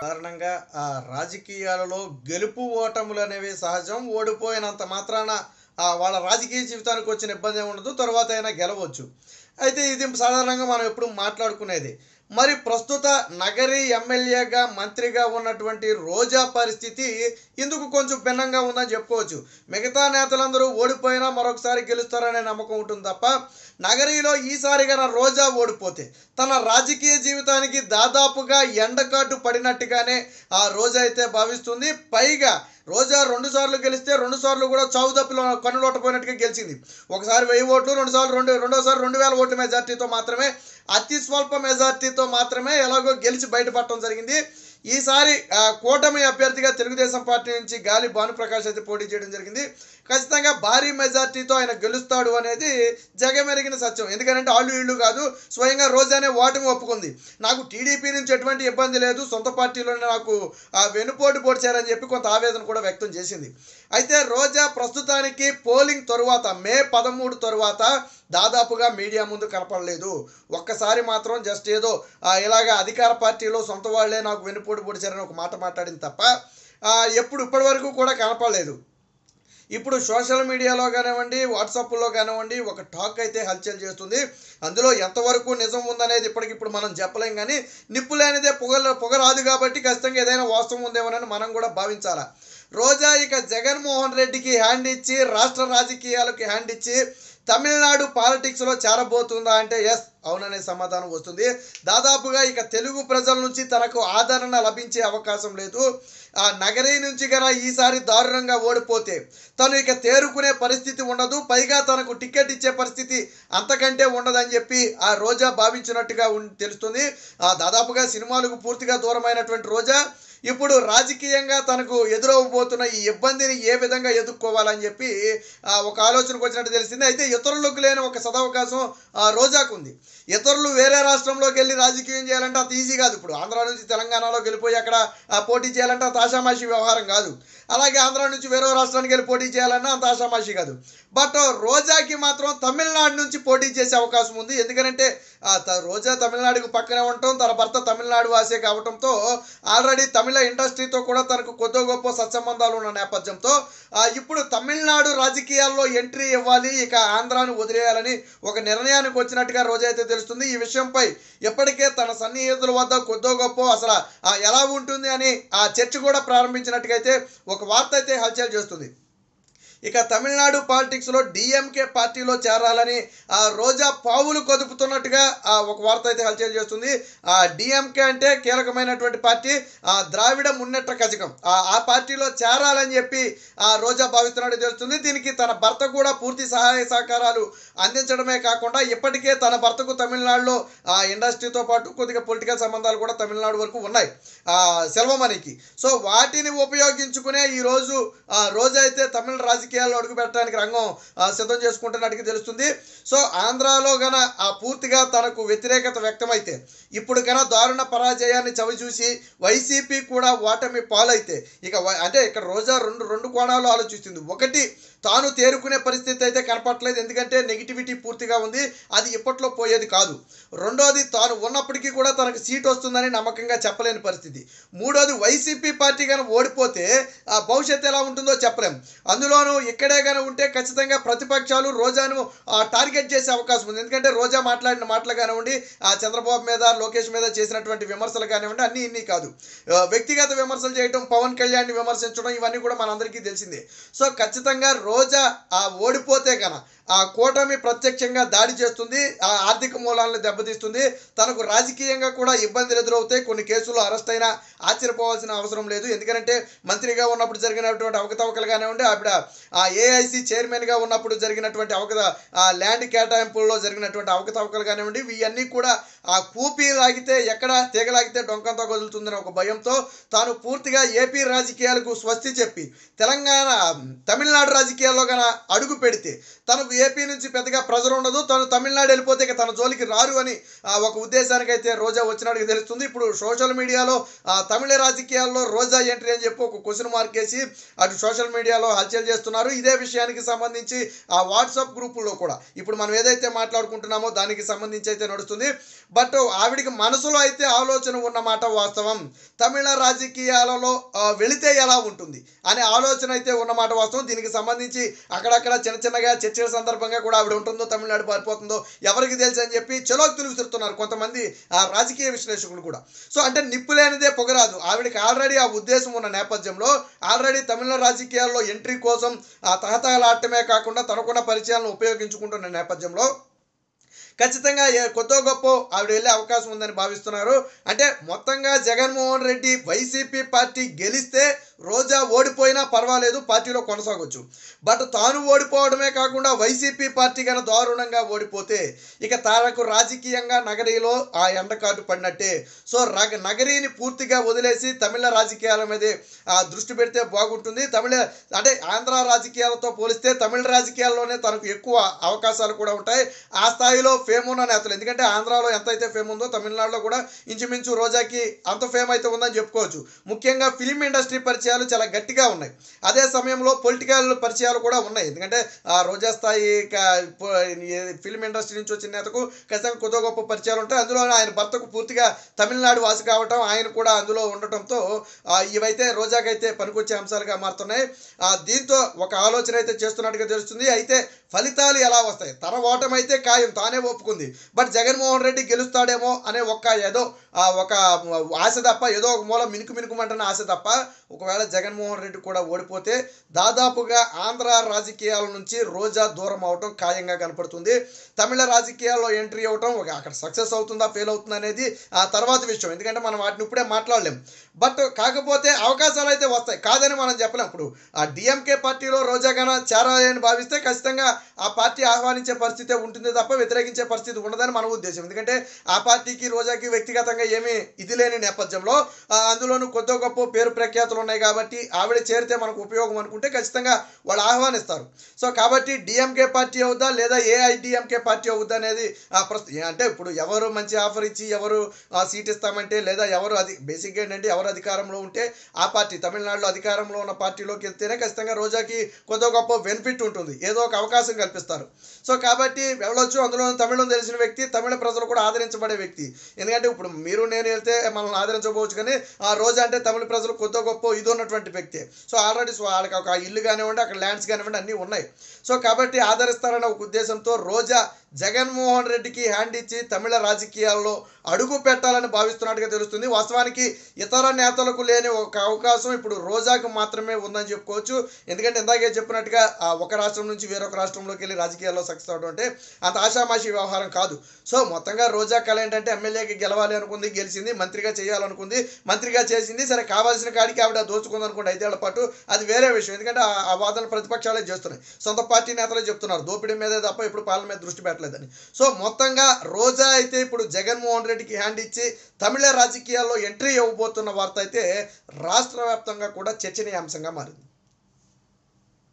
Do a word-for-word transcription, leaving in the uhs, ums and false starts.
కారణంగా ఆ రాజకీయాలలో గెలుపు ఓటములు అనేవి సహజం. ఓడిపోయినంత మాత్రాన ఆ వాళ్ళ రాజకీయ జీవితానికి వచ్చిన ఇబ్బంది ఏమి ఉండదు. తర్వాత అయినా గెలవచ్చు. అయితే ఇది సాధారణంగా మనం ఎప్పుడు మాట్లాడుకునేది. మరి ప్రస్తుత నగరి ఎమ్మెల్యేగా మంత్రిగా ఉన్నటువంటి రోజా పరిస్థితి ఇందుకు కొంచెం భిన్నంగా ఉందని చెప్పుకోవచ్చు. మిగతా నేతలందరూ ఓడిపోయినా మరొకసారి గెలుస్తారనే నమ్మకం ఉంటుంది తప్ప, నగరిలో ఈసారి గన రోజా ఓడిపోతే తన రాజకీయ జీవితానికి దాదాపుగా ఎండకాటు పడినట్టుగానే ఆ రోజా అయితే భావిస్తుంది. పైగా రోజా రెండు సార్లు గెలిస్తే రెండు సార్లు కూడా చావుదప్పులో కన్నులోటపోయినట్టుగా గెలిచింది. ఒకసారి వెయ్యి ఓట్లు, రెండు సార్లు రెండు రెండోసారి రెండు వేల ఓట్ల మెజార్టీతో మాత్రమే, అతి స్వల్ప మెజార్టీతో మాత్రమే ఎలాగో గెలిచి బయటపడటం జరిగింది. ఈసారి కూటమి అభ్యర్థిగా తెలుగుదేశం పార్టీ నుంచి గాలి భానుప్రకాష్ అయితే పోటీ చేయడం జరిగింది. ఖచ్చితంగా భారీ మెజార్టీతో ఆయన గెలుస్తాడు అనేది జగమెరిగిన సత్యం. ఎందుకంటే ఆళ్ళు ఇళ్ళు కాదు, స్వయంగా రోజానే ఓటమి ఒప్పుకుంది. నాకు టీడీపీ నుంచి ఎటువంటి ఇబ్బంది లేదు, సొంత పార్టీలోనే నాకు వెనుపోటు పొడిచారని చెప్పి కొంత ఆవేదన కూడా వ్యక్తం చేసింది. అయితే రోజా ప్రస్తుతానికి పోలింగ్ తరువాత మే పదమూడు తరువాత దాదాపుగా మీడియా ముందు కనపడలేదు. ఒక్కసారి మాత్రం జస్ట్ ఏదో ఇలాగ అధికార పార్టీలో సొంత వాళ్లే నాకు వెనుపోటు పొడిచారని ఒక మాట మాట్లాడింది తప్ప ఎప్పుడు ఇప్పటి వరకు కూడా కనపడలేదు. ఇప్పుడు సోషల్ మీడియాలో కానివ్వండి, వాట్సాప్లో కానివ్వండి ఒక టాక్ అయితే హల్చల్ చేస్తుంది. అందులో ఎంతవరకు నిజం ఉందనేది ఇప్పటికిప్పుడు మనం చెప్పలేం. కానీ నిప్పు లేనిదే పొగ పొగరాదు కాబట్టి ఖచ్చితంగా ఏదైనా వాస్తవం ఉందేమోనని మనం కూడా భావించాలా. రోజా ఇక జగన్మోహన్ రెడ్డికి హ్యాండ్ ఇచ్చి, రాష్ట్ర రాజకీయాలకు హ్యాండ్ ఇచ్చి తమిళనాడు పాలిటిక్స్లో చేరబోతుందా అంటే ఎస్, అవుననే సమాధానం వస్తుంది. దాదాపుగా ఇక తెలుగు ప్రజల నుంచి తనకు ఆదరణ లభించే అవకాశం లేదు. ఆ నగరి నుంచి కన్నా ఈసారి దారుణంగా ఓడిపోతే తను ఇక తేరుకునే పరిస్థితి ఉండదు. పైగా తనకు టికెట్ ఇచ్చే పరిస్థితి అంతకంటే ఉండదని చెప్పి ఆ రోజా భావించినట్టుగా తెలుస్తుంది. దాదాపుగా సినిమాలకు పూర్తిగా దూరమైనటువంటి రోజా ఇప్పుడు రాజకీయంగా తనకు ఎదురవబోతున్న ఈ ఇబ్బందిని ఏ విధంగా ఎదుర్కోవాలని చెప్పి ఒక ఆలోచనకు వచ్చినట్టు తెలిసింది. అయితే ఇతరులకు లేని ఒక సదవకాశం రోజాకు ఉంది. ఇతరులు వేరే రాష్ట్రంలోకి వెళ్ళి రాజకీయం చేయాలంటే అంత ఈజీ కాదు. ఇప్పుడు ఆంధ్ర నుంచి తెలంగాణలోకి వెళ్ళిపోయి అక్కడ పోటీ చేయాలంటే అంత ఆషామాషి వ్యవహారం కాదు. అలాగే ఆంధ్ర నుంచి వేరే రాష్ట్రానికి వెళ్ళి పోటీ చేయాలన్నా అంత ఆషామాషి కాదు. బట్ రోజాకి మాత్రం తమిళనాడు నుంచి పోటీ చేసే అవకాశం ఉంది. ఎందుకంటే రోజా తమిళనాడుకు పక్కనే ఉండటం, తన భర్త తమిళనాడు వాసే కావడంతో ఆల్రెడీ తమిళ ఇండస్ట్రీతో కూడా తనకు కొద్ది గొప్ప సత్సంబంధాలు ఉన్న నేపథ్యంతో ఇప్పుడు తమిళనాడు రాజకీయాల్లో ఎంట్రీ ఇవ్వాలి, ఇక ఆంధ్రాను వదిలేయాలని ఒక నిర్ణయానికి వచ్చినట్టుగా రోజా అయితే తెలుస్తుంది. ఈ విషయంపై ఇప్పటికే తన సన్నిహితుల వద్ద కొద్దో గొప్ప అసలు ఎలా ఉంటుంది అని ఆ చర్చ కూడా ప్రారంభించినట్టుగా అయితే ఒక వార్త అయితే హల్చల్ చేస్తుంది. ఇక తమిళనాడు పాలిటిక్స్లో డిఎంకే పార్టీలో చేరాలని ఆ రోజా పావులు కదుపుతున్నట్టుగా ఒక వార్త అయితే హల్చల్ చేస్తుంది. ఆ డిఎంకే అంటే కీలకమైనటువంటి పార్టీ, ఆ ద్రావిడ మున్నేట్ర కజగం, ఆ పార్టీలో చేరాలని చెప్పి ఆ రోజా భావిస్తున్నట్టు తెలుస్తుంది. దీనికి తన భర్త కూడా పూర్తి సహాయ సహకారాలు అందించడమే కాకుండా ఇప్పటికే తన భర్తకు తమిళనాడులో ఆ ఇండస్ట్రీతో పాటు కొద్దిగా పొలిటికల్ సంబంధాలు కూడా తమిళనాడు వరకు ఉన్నాయి ఆ సెల్వమణికి. సో వాటిని ఉపయోగించుకునే ఈరోజు రోజా అయితే తమిళ రాజకీయ అడుగు పెట్టడానికి రంగం సిద్ధం చేసుకుంటున్నట్టుగా తెలుస్తుంది. సో ఆంధ్రాలో గన ఆ పూర్తిగా తనకు వ్యతిరేకత వ్యక్తమైతే ఇప్పుడు కన్నా దారుణ పరాజయాన్ని చవి చూసి వైసీపీ కూడా ఓటమి పాలైతే ఇక అంటే ఇక్కడ రోజా రెండు రెండు కోణాలు ఆలోచిస్తుంది. ఒకటి, తాను తేరుకునే పరిస్థితి అయితే కనపట్లేదు, ఎందుకంటే నెగిటివిటీ పూర్తిగా ఉంది, అది ఇప్పట్లో పోయేది కాదు. రెండోది, తాను ఉన్నప్పటికీ కూడా తనకు సీట్ వస్తుందని నమ్మకంగా చెప్పలేని పరిస్థితి. మూడోది, వైసీపీ పార్టీ కానీ ఓడిపోతే ఆ భవిష్యత్తు ఎలా ఉంటుందో చెప్పలేం. అందులోనూ ఇక్కడే కానీ ఉంటే ఖచ్చితంగా ప్రతిపక్షాలు రోజాను టార్గెట్ చేసే అవకాశం ఉంది. ఎందుకంటే రోజా మాట్లాడిన మాటలు కానివ్వండి, ఆ చంద్రబాబు మీద లోకేష్ మీద చేసినటువంటి విమర్శలు కానివ్వండి, అన్నీ ఇన్ని కాదు, వ్యక్తిగత విమర్శలు చేయడం, పవన్ కళ్యాణ్ విమర్శించడం, ఇవన్నీ కూడా మనందరికీ తెలిసిందే. సో ఖచ్చితంగా రోజా ఆ ఓడిపోతే కన ఆ కూటమి ప్రత్యక్షంగా దాడి చేస్తుంది, ఆ ఆర్థిక మూలాలను దెబ్బతీస్తుంది, తనకు రాజకీయంగా కూడా ఇబ్బందులు ఎదురవుతాయి. కొన్ని కేసులు అరెస్ట్ అయినా ఆశ్చర్యపోవాల్సిన అవసరం లేదు. ఎందుకంటే మంత్రిగా ఉన్నప్పుడు జరిగినటువంటి అవకతవకలు కానివ్వండి, ఆవిడ ఆ ఏఐసి చైర్మన్గా ఉన్నప్పుడు జరిగినటువంటి అవకత ఆ ల్యాండ్ కేటాయింపుల్లో జరిగినటువంటి అవకతవకలు కానివ్వండి, ఇవన్నీ కూడా ఆ కూపీ లాగితే ఎక్కడ తీగలాగితే డొంకంతో వదులుతుందని ఒక భయంతో తాను పూర్తిగా ఏపీ రాజకీయాలకు స్వస్తి చెప్పి తెలంగాణ తమిళనాడు రాజకీయాలు రాజకీయాల్లో గన అడుగు పెడితే తనకు ఏపీ నుంచి పెద్దగా ప్రెజర్ ఉండదు, తను తమిళనాడు వెళ్ళిపోతే ఇక తన జోలికి రారు అని ఒక ఉద్దేశానికి అయితే రోజా వచ్చినట్టుగా తెలుస్తుంది. ఇప్పుడు సోషల్ మీడియాలో తమిళ రాజకీయాల్లో రోజా ఎంట్రీ అని చెప్పి ఒక క్వశ్చన్ మార్క్ వేసి అటు సోషల్ మీడియాలో హల్చల్ చేస్తున్నారు. ఇదే విషయానికి సంబంధించి ఆ వాట్సాప్ గ్రూపుల్లో కూడా ఇప్పుడు మనం ఏదైతే మాట్లాడుకుంటున్నామో దానికి సంబంధించి అయితే నడుస్తుంది. బట్ ఆవిడికి మనసులో అయితే ఆలోచన ఉన్నమాట వాస్తవం. తమిళ రాజకీయాలలో వెళితే ఎలా ఉంటుంది అనే ఆలోచన అయితే ఉన్నమాట వాస్తవం. దీనికి సంబంధించి అక్కడక్కడ చిన్న చిన్నగా చర్చల సందర్భంగా కూడా ఆవిడ ఉంటుందో తమిళనాడు పారిపోతుందో ఎవరికి తెలుసు అని చెప్పి చలోక్తులు విసురుతున్నారు కొంతమంది ఆ రాజకీయ విశ్లేషకులు కూడా. సో అంటే నిప్పు లేనిదే పొగరాదు. ఆవిడకి ఆల్రెడీ ఆ ఉద్దేశం ఉన్న నేపథ్యంలో ఆల్రెడీ తమిళ రాజకీయాల్లో ఎంట్రీ కోసం ఆ తహతహలాడటమే కాకుండా తనకున్న పరిచయాలను ఉపయోగించుకుంటున్న నేపథ్యంలో ఖచ్చితంగా కొద్దో గొప్ప ఆవిడ వెళ్ళే అవకాశం ఉందని భావిస్తున్నారు. అంటే మొత్తంగా జగన్మోహన్ రెడ్డి వైసీపీ పార్టీ గెలిస్తే రోజా ఓడిపోయినా పర్వాలేదు, పార్టీలో కొనసాగొచ్చు. బట్ తాను ఓడిపోవడమే కాకుండా వైసీపీ పార్టీ కన్నా దారుణంగా ఓడిపోతే ఇక తారకు రాజకీయంగా నగరీలో ఆ ఎండకాటు పడినట్టే. సో నగరీని పూర్తిగా వదిలేసి తమిళ రాజకీయాల మీదే దృష్టి పెడితే బాగుంటుంది. తమిళ అంటే ఆంధ్ర రాజకీయాలతో పోలిస్తే తమిళ రాజకీయాల్లోనే తనకు ఎక్కువ అవకాశాలు కూడా ఉంటాయి. ఆ స్థాయిలో ఫేమ్ ఉన్న నేతలు, ఎందుకంటే ఆంధ్రాలో ఎంత అయితే ఫేమ్ ఉందో తమిళనాడులో కూడా ఇంచుమించు రోజాకి అంత ఫేమ్ అయితే ఉందని చెప్పుకోవచ్చు. ముఖ్యంగా ఫిలిం ఇండస్ట్రీ పరిచయాలు చాలా గట్టిగా ఉన్నాయి. అదే సమయంలో పొలిటికల్ పరిచయాలు కూడా ఉన్నాయి. ఎందుకంటే ఆ రోజా స్థాయి ఫిలిం ఇండస్ట్రీ నుంచి వచ్చిన నేతకు ఖచ్చితంగా కొద్ది గొప్ప పరిచయాలు ఉంటాయి. అందులో ఆయన భర్తకు పూర్తిగా తమిళనాడు వాసి కావటం, ఆయన కూడా అందులో ఉండటంతో ఇవైతే రోజాకైతే పనికొచ్చే అంశాలుగా మారుతున్నాయి. దీంతో ఒక ఆలోచన అయితే చేస్తున్నట్టుగా తెలుస్తుంది. అయితే ఫలితాలు ఎలా వస్తాయి? తన ఓటమి అయితే ఖాయం, తానే ఒప్పుకుంది. బట్ జగన్మోహన్ రెడ్డి గెలుస్తాడేమో అనే ఒక ఏదో ఒక ఆశ తప్ప, ఏదో ఒక మూల మినుకు మినుకుమంటున్న ఆశ తప్ప, ఒకవేళ జగన్మోహన్ రెడ్డి కూడా ఓడిపోతే దాదాపుగా ఆంధ్ర రాజకీయాల నుంచి రోజా దూరం అవటం ఖాయంగా కనపడుతుంది. తమిళ రాజకీయాల్లో ఎంట్రీ అవ్వటం ఒక అక్కడ సక్సెస్ అవుతుందా ఫెయిల్ అవుతుందా అనేది ఆ తర్వాత విషయం, ఎందుకంటే మనం వాటిని ఇప్పుడే మాట్లాడలేం. బట్ కాకపోతే అవకాశాలు అయితే వస్తాయి, కాదని మనం చెప్పలేం. ఇప్పుడు ఆ డిఎంకే పార్టీలో రోజా గన చేరాలి అని భావిస్తే ఖచ్చితంగా ఆ పార్టీ ఆహ్వానించే పరిస్థితి ఉంటుంది తప్ప వ్యతిరేకించే పరిస్థితి ఉండదని మన ఉద్దేశం. ఎందుకంటే ఆ పార్టీకి రోజాకి వ్యక్తిగతంగా ఏమీ ఇది లేని నేపథ్యంలో అందులోనూ కొద్ది గొప్ప పేరు ప్రఖ్యాతులు ఉన్నాయి కాబట్టి ఆవిడ చేరితే మనకు ఉపయోగం అనుకుంటే ఖచ్చితంగా వాళ్ళు ఆహ్వానిస్తారు. సో కాబట్టి డిఎంకే పార్టీ అవుద్దా లేదా ఏఐడిఎంకే పార్టీ అవుద్దా అనేది ప్రస్తుతం అంటే ఇప్పుడు ఎవరు మంచి ఆఫర్ ఇచ్చి ఎవరు సీట్ ఇస్తామంటే లేదా ఎవరు అది బేసిక్గా ఏంటంటే ఎవరు అధికారంలో ఉంటే ఆ పార్టీ తమిళనాడులో అధికారంలో ఉన్న పార్టీలోకి వెళ్తేనే ఖచ్చితంగా రోజాకి కొద్ది గొప్ప బెనిఫిట్ ఉంటుంది, ఏదో ఒక అవకాశం కల్పిస్తారు. సో కాబట్టి వెళ్ళొచ్చు. అందులో తమిళం తెలిసిన వ్యక్తి, తమిళ ప్రజలు కూడా ఆదరించబడే వ్యక్తి. ఎందుకంటే ఇప్పుడు మీరు నేను వెళ్తే మనల్ని ఆదరించకపోవచ్చు, కానీ ఆ రోజా అంటే తమిళ ప్రజలు కొద్ది గొప్ప ఇది ఉన్నటువంటి వ్యక్తి. సో ఆల్రెడీ వాళ్ళకి ఒక ఇల్లు కానివ్వండి, అక్కడ ల్యాండ్స్ కానివ్వండి అన్నీ ఉన్నాయి. సో కాబట్టి ఆదరిస్తారన్న ఒక ఉద్దేశంతో రోజా జగన్మోహన్ రెడ్డికి హ్యాండ్ ఇచ్చి తమిళ రాజకీయాల్లో అడుగు పెట్టాలని భావిస్తున్నట్టుగా తెలుస్తుంది. వాస్తవానికి ఇతర నేతలకు లేని ఒక అవకాశం ఇప్పుడు రోజాకు మాత్రమే ఉందని చెప్పుకోవచ్చు. ఎందుకంటే ఇందాకే చెప్పినట్టుగా ఒక రాష్ట్రం నుంచి వేరొక రాష్ట్రంలోకి వెళ్ళి రాజకీయాల్లో సక్సెస్ అవడం అంటే అంత ఆషామాషి వ్యవహారం కాదు. సో మొత్తంగా రోజా కళ ఏంటంటే ఎమ్మెల్యేకి గెలవాలి అనుకుంది, గెలిచింది, మంత్రిగా చేయాలనుకుంది, మంత్రిగా చేసింది. సరే కావాల్సిన కాడికి ఆవిడ దోచుకుంది అనుకోండి ఐదేళ్ల పాటు, అది వేరే విషయం. ఎందుకంటే ఆ వాదన ప్రతిపక్షాలే చేస్తున్నాయి, సొంత పార్టీ నేతలే చెప్తున్నారు దోపిడీ మీదే తప్ప ఇప్పుడు పాలన మీద దృష్టి పెట్టలేదని. సో మొత్తంగా రోజా అయితే ఇప్పుడు జగన్మోహన్ రెడ్డికి హ్యాండ్ ఇచ్చి తమిళ రాజకీయాల్లో ఎంట్రీ ఇవ్వబోతున్న వార్త అయితే రాష్ట్ర వ్యాప్తంగా కూడా చర్చనీయాంశంగా మారింది.